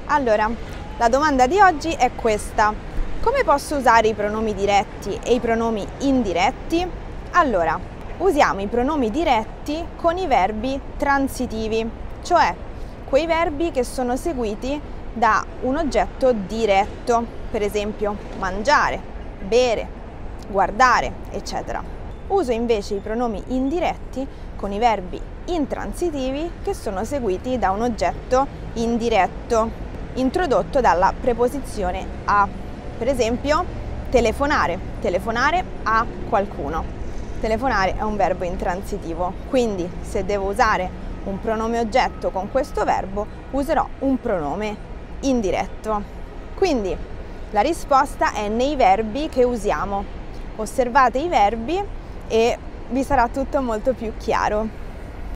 Allora, la domanda di oggi è questa: come posso usare i pronomi diretti e i pronomi indiretti? Allora, usiamo i pronomi diretti con i verbi transitivi, cioè quei verbi che sono seguiti da un oggetto diretto, per esempio mangiare, bere, guardare, eccetera. Uso invece i pronomi indiretti con i verbi intransitivi che sono seguiti da un oggetto indiretto, introdotto dalla preposizione a. Per esempio, telefonare, telefonare a qualcuno. Telefonare è un verbo intransitivo, quindi se devo usare un pronome oggetto con questo verbo, userò un pronome indiretto. Quindi la risposta è nei verbi che usiamo. Osservate i verbi e vi sarà tutto molto più chiaro.